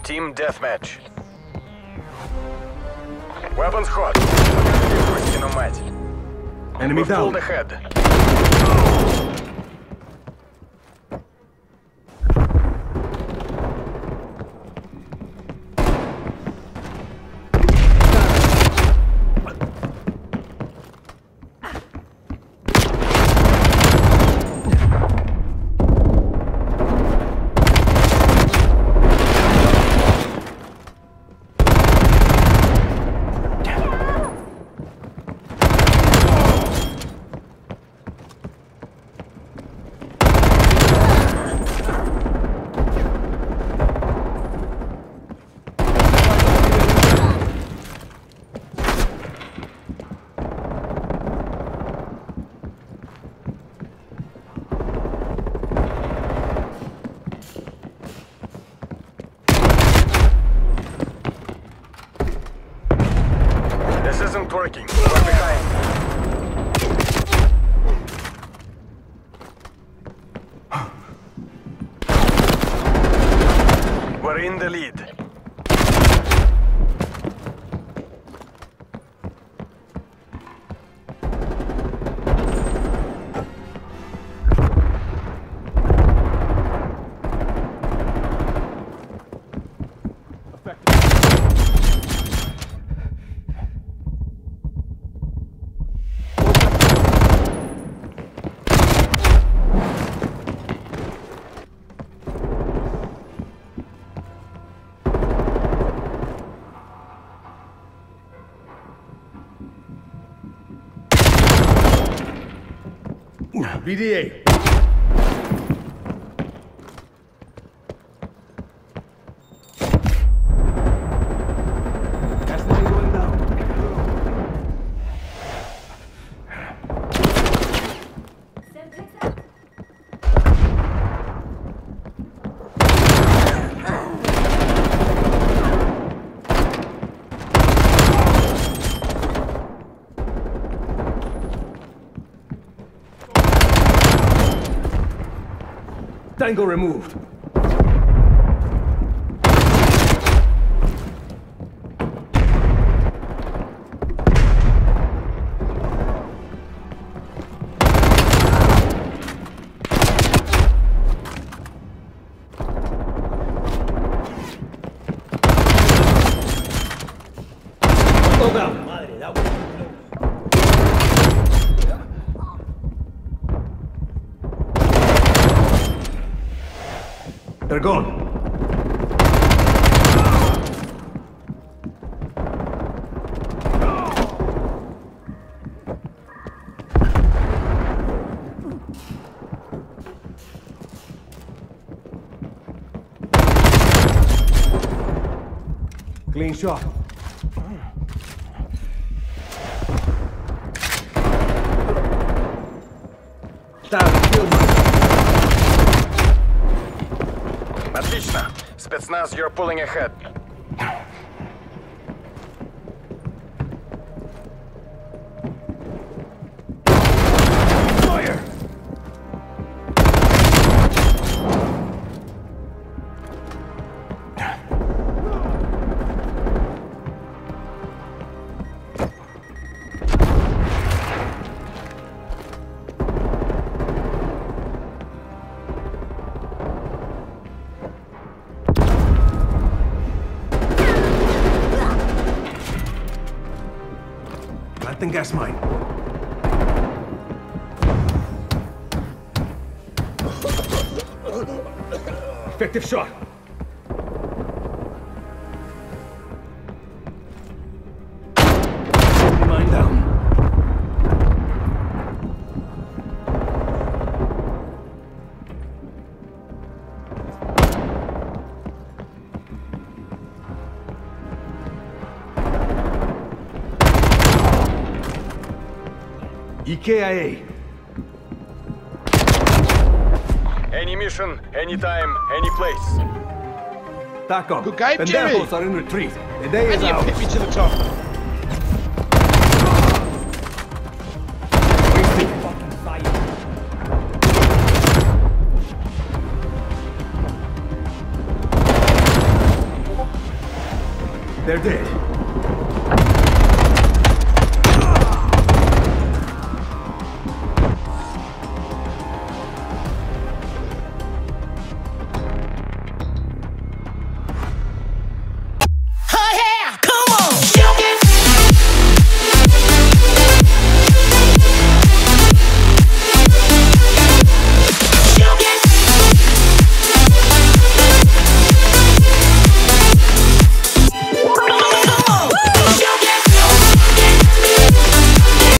Team deathmatch. Weapons hot. Enemy We've down. pulled ahead. This isn't working. We're behind. We're in the lead. BDA. That's not going down. Tango removed. Go down. Madre, that was They're gone. Clean shot. Down, kill me. Отлично. Spetsnaz, you're pulling ahead. Fire! Planting gas mine. Effective shot. Mine down. EKIA. Any mission, anytime, any place. TACOM. Good game, Pendejos Jimmy. are in retreat. The day is And you ours. pick me to the top. They're dead.